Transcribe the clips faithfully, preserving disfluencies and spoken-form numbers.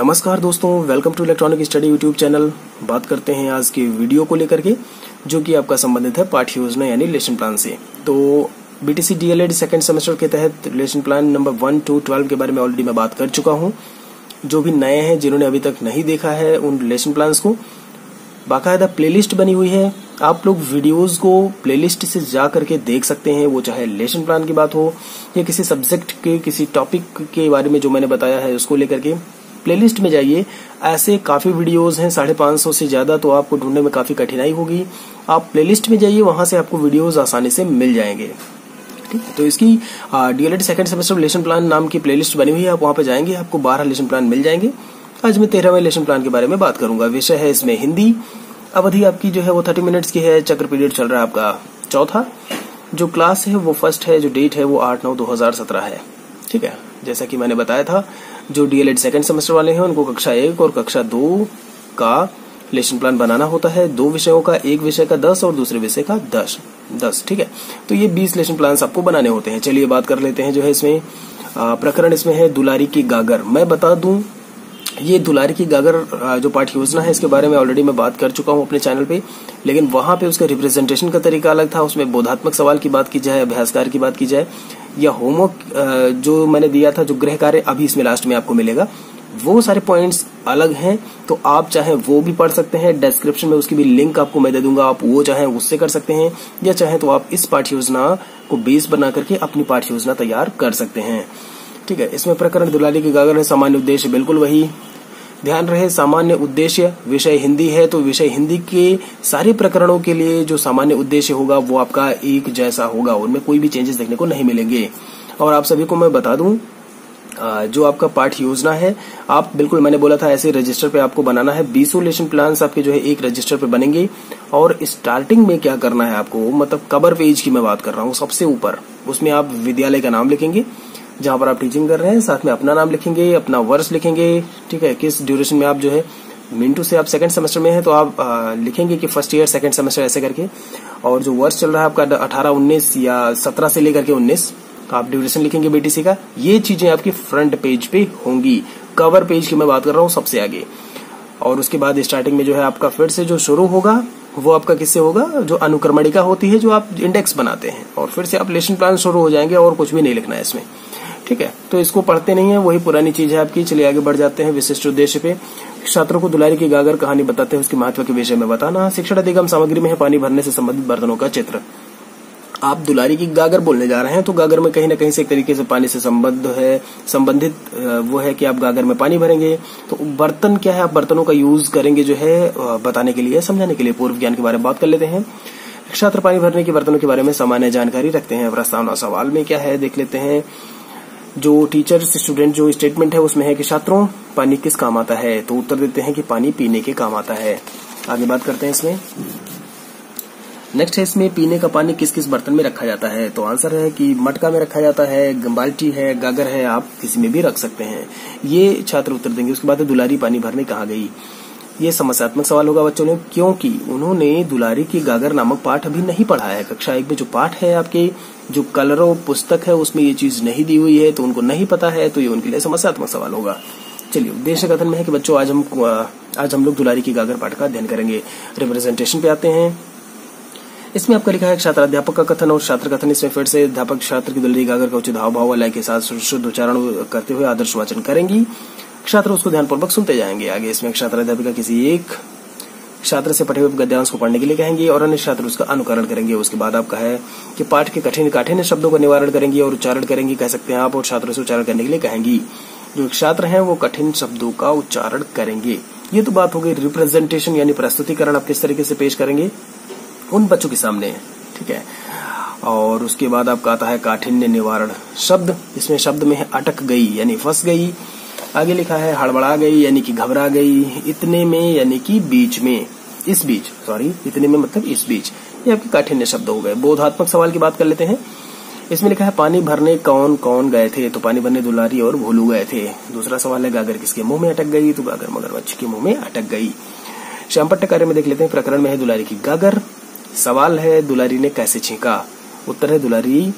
नमस्कार दोस्तों, welcome to electronic study YouTube channel. बात करते हैं आज के वीडियो को लेकर के, जो कि आपका संबंधित है पाठ्य योजना यानी लेसन प्लान से। तो बीटीसी डीएलएड सेकंड सेमेस्टर के तहत lesson plan number one to twelve के बारे में ऑलरेडी मैं बात कर चुका हूं। जो भी नए हैं, जिन्होंने अभी तक नहीं देखा है उन लेसन प्लान्स को, बाकायदा प्लेलिस्ट बनी हुई है। आप लोग वीडियोस को प्लेलिस्ट से जा करके देख सकते हैं। वो चाहे लेसन प्लान की बात हो या किसी सब्जेक्ट के किसी टॉपिक के बारे में जो मैंने बताया है उसको लेकर के, प्लेलिस्ट में जाइए। ऐसे काफी वीडियोस हैं, साढ़े पांच सौ से ज्यादा, तो आपको ढूंढने में काफी कठिनाई होगी। आप प्लेलिस्ट में जाइए, वहां से आपको वीडियोस आसानी से मिल जाएंगे। ठीक है, तो इसकी DElEd second semester lesson plan नाम की प्लेलिस्ट बनी हुई है। आप वहां पे जाएंगे, आपको बारह लेसन प्लान मिल जाएंगे। आज मैं तेरहवें लेसन प्लान के बारे में बात करूंगा। विषय है इसमें हिंदी। अवधि आपकी जो है वो थर्टी मिनट्स की है। चक्र पीरियड चल रहा है आपका चौथा। जो क्लास है वो फर्स्ट है। जो डेट है वो आठ नौ दो हजार सत्रह है। ठीक है, जैसा कि मैंने बताया था, जो डीएलएड सेकंड सेमेस्टर वाले हैं उनको कक्षा एक और कक्षा दो का लेसन प्लान बनाना होता है। दो विषयों का, एक विषय का दस और दूसरे विषय का दस दस ठीक है, तो ये बीस लेसन प्लान आपको बनाने होते हैं। चलिए बात कर लेते हैं। जो है इसमें प्रकरण इसमें है दुलारी की गागर। मैं बता दूं, ये दुलारी की गागर जो पाठ्य योजना है, इसके बारे में ऑलरेडी मैं बात कर चुका हूं अपने चैनल पे, लेकिन वहां पे उसका रिप्रेजेंटेशन का तरीका अलग था। उसमें बोधात्मक सवाल की बात की जाए, अभ्यासकार की बात की जाए, या होमवर्क जो मैंने दिया था, जो गृह कार्य अभी इसमें लास्ट में आपको मिलेगा, वो सारे पॉइंट्स अलग हैं। तो आप चाहे वो भी पढ़ सकते हैं। डिस्क्रिप्शन में उसकी भी लिंक आपको मैं दे दूंगा, आप वो चाहे उससे कर सकते हैं, या चाहे तो आप इस पाठ्य योजना को बेस बना करके अपनी पाठ्य योजना तैयार कर सकते हैं। ठीक है, इसमें प्रकरण दुलारी की गागर है। सामान्य उद्देश्य बिल्कुल वही, ध्यान रहे, सामान्य उद्देश्य। विषय हिंदी है तो विषय हिंदी के सारे प्रकरणों के लिए जो सामान्य उद्देश्य होगा वो आपका एक जैसा होगा, उनमें कोई भी चेंजेस देखने को नहीं मिलेंगे। और आप सभी को मैं बता दूं, जो आपका पाठ्य योजना है, आप बिल्कुल मैंने बोला था ऐसे रजिस्टर पे आपको बनाना है। बीसों लेसन प्लान्स आपके जो है एक रजिस्टर पे बनेंगे। और स्टार्टिंग में क्या करना है आपको, मतलब कवर पेज की मैं बात कर रहा हूँ, सबसे ऊपर उसमें आप विद्यालय का नाम लिखेंगे जहां पर आप टीचिंग कर रहे हैं, साथ में अपना नाम लिखेंगे, अपना वर्ष लिखेंगे। ठीक है, किस ड्यूरेशन में आप जो है, मिनटू से आप सेकंड सेमेस्टर में है तो आप आ, लिखेंगे कि फर्स्ट ईयर सेकंड सेमेस्टर ऐसे करके। और जो वर्ष चल रहा है आपका अठारह उन्नीस या सत्रह से लेकर के उन्नीस, आप ड्यूरेशन लिखेंगे बीटीसी का। ये चीजें आपकी फ्रंट पेज पे होंगी। कवर पेज की मैं बात कर रहा हूँ सबसे आगे। और उसके बाद स्टार्टिंग में जो है आपका फिर से जो शुरू होगा वो आपका किससे होगा, जो अनुक्रमणिका होती है, जो आप इंडेक्स बनाते हैं, और फिर से आप लेसन प्लान शुरू हो जाएंगे और कुछ भी नहीं लिखना है इसमें। ठीक है, तो इसको पढ़ते नहीं है, वही पुरानी चीज है आपकी। चलिए आगे बढ़ जाते हैं विशिष्ट उद्देश्य पे। छात्रों को दुलारी की गागर कहानी बताते हैं, उसके महत्व के विषय में बताना। शिक्षण अधिगम सामग्री में है पानी भरने से संबंधित बर्तनों का चित्र। आप दुलारी की गागर बोलने जा रहे हैं तो गागर में कहीं ना कहीं से एक तरीके से पानी से संबंध है, संबंधित वो है कि आप गागर में पानी भरेंगे। तो बर्तन क्या है, आप बर्तनों का यूज करेंगे जो है बताने के लिए, समझाने के लिए। पूर्व ज्ञान के बारे में बात कर लेते हैं। छात्र पानी भरने के बर्तनों के बारे में सामान्य जानकारी रखते हैं। प्रस्तावना सवाल में क्या है देख लेते हैं। जो टीचर स्टूडेंट जो स्टेटमेंट है उसमें है कि छात्रों पानी किस काम आता है, तो उत्तर देते हैं कि पानी पीने के काम आता है। आगे बात करते हैं इसमें। नेक्स्ट है इसमें पीने का पानी किस किस बर्तन में रखा जाता है, तो आंसर है कि मटका में रखा जाता है, बाल्टी है, गागर है, आप किसी में भी रख सकते हैं। ये छात्र उत्तर देंगे। उसके बाद दुलारी पानी भरने कहाँ गई, ये समस्यात्मक सवाल होगा बच्चों ने, क्योंकि उन्होंने दुलारी की गागर नामक पाठ अभी नहीं पढ़ा है। कक्षा एक में जो पाठ है आपके, जो कलरो पुस्तक है, उसमें ये चीज नहीं दी हुई है, तो उनको नहीं पता है, तो ये उनके लिए समस्यात्मक सवाल होगा। चलिए, उद्देश्य कथन में है कि बच्चों आज हम आज हम लोग दुलारी की गागर पाठ का अध्ययन करेंगे। रिप्रेजेंटेशन पे आते हैं। इसमें आपका लिखा है छात्र अध्यापक का कथन और छात्र कथन। इसमें फिर से अध्यापक छात्र की दुलारी गागर का उचित हाव भाव लय के साथ शुद्ध उच्चारण करते हुए आदर्श वाचन करेंगी। छात्र उसको ध्यानपूर्वक सुनते जाएंगे। आगे इसमें छात्र अध्यापिका किसी एक छात्र से पढ़े हुए गद्यांश को पढ़ने के लिए कहेंगे और अन्य छात्र उसका अनुकरण करेंगे। उसके बाद आपका है कि पाठ के कठिन काठिन्य शब्दों का निवारण करेंगी और उच्चारण करेंगी, कह सकते हैं आप, और छात्रों से उच्चारण करने के लिए कहेंगी। जो छात्र हैं वो कठिन शब्दों का उच्चारण करेंगे। ये तो बात हो गई रिप्रेजेंटेशन यानी प्रस्तुतिकरण, आप किस तरीके से पेश करेंगे उन बच्चों के सामने। ठीक है, और उसके बाद आपका आता है काठिन्य निवारण शब्द। इसमें शब्द में है अटक गई यानी फंस गई। आगे लिखा है हड़बड़ा गई यानी कि घबरा गई। इतने में यानी कि बीच में, इस बीच, सॉरी, इतने में मतलब इस बीच, ये आपके काठिन्य शब्द हो गए। बोधात्मक सवाल की बात कर लेते हैं। इसमें लिखा है पानी भरने कौन कौन गए थे, तो पानी भरने दुलारी और भोलू गए थे। दूसरा सवाल है गागर किसके मुंह में अटक गई, तो गागर मगरमच्छ के मुंह में अटक गई। श्यामपट्ट कार्य में देख लेते हैं। प्रकरण में है दुलारी की गागर। सवाल है दुलारी ने कैसे छींका, उत्तर है दुलारी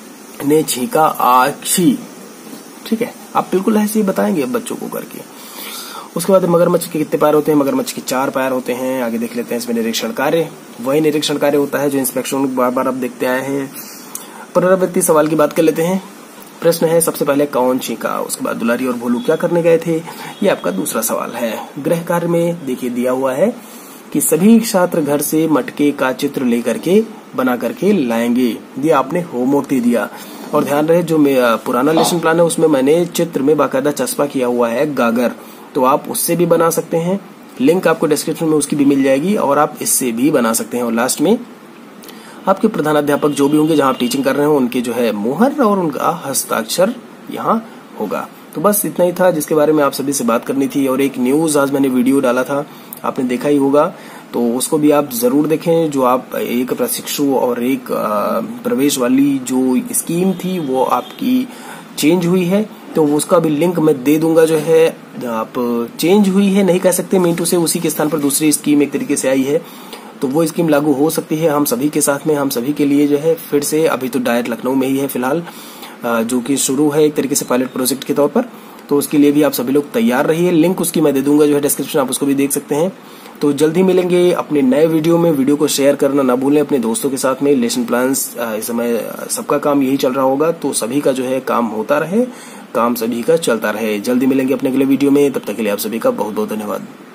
ने छींका आछी। ठीक है, आप बिल्कुल ऐसे ही बताएंगे बच्चों को करके। उसके बाद मगरमच्छ के कितने पैर होते हैं? मगरमच्छ के चार पैर होते हैं। आगे देख लेते हैं इसमें निरीक्षण कार्य। वही निरीक्षण कार्य होता है जो इंस्पेक्शन बार बार आप देखते आए हैं। पुनरावृत्ति सवाल की बात कर लेते हैं। प्रश्न है सबसे पहले कौन छींका, उसके बाद दुलारी और भोलू क्या करने गए थे, ये आपका दूसरा सवाल है। गृह कार्य में देखिए दिया हुआ है कि सभी छात्र घर से मटके का चित्र लेकर के बना करके लाएंगे। ये आपने होमवर्क दे दिया। और ध्यान रहे जो पुराना लेसन प्लान है उसमें मैंने चित्र में बाकायदा चस्पा किया हुआ है गागर, तो आप उससे भी बना सकते हैं। लिंक आपको डिस्क्रिप्शन में उसकी भी मिल जाएगी और आप इससे भी बना सकते हैं। और लास्ट में आपके प्रधानाध्यापक जो भी होंगे जहां आप टीचिंग कर रहे हो उनके जो है मुहर और उनका हस्ताक्षर यहाँ होगा। तो बस इतना ही था जिसके बारे में आप सभी से बात करनी थी। और एक न्यूज आज मैंने वीडियो डाला था, आपने देखा ही होगा, तो उसको भी आप जरूर देखें। जो आप एक प्रशिक्षु और एक प्रवेश वाली जो स्कीम थी वो आपकी चेंज हुई है, तो उसका भी लिंक मैं दे दूंगा। जो है आप चेंज हुई है नहीं कह सकते, मीटू से उसी के स्थान पर दूसरी स्कीम एक तरीके से आई है, तो वो स्कीम लागू हो सकती है हम सभी के साथ में, हम सभी के लिए जो है फिर से। अभी तो डायट लखनऊ में ही है फिलहाल, जो कि शुरू है एक तरीके से पायलट प्रोजेक्ट के तौर पर, तो उसके लिए भी आप सभी लोग तैयार रहिए। लिंक उसकी मैं दे दूंगा जो है डिस्क्रिप्शन, आप उसको भी देख सकते हैं। तो जल्द ही मिलेंगे अपने नए वीडियो में। वीडियो को शेयर करना ना भूलें अपने दोस्तों के साथ में। लेसन प्लान्स इस समय सबका काम यही चल रहा होगा, तो सभी का जो है काम होता रहे, काम सभी का चलता रहे। जल्दी मिलेंगे अपने अगले वीडियो में, तब तक के लिए आप सभी का बहुत बहुत धन्यवाद।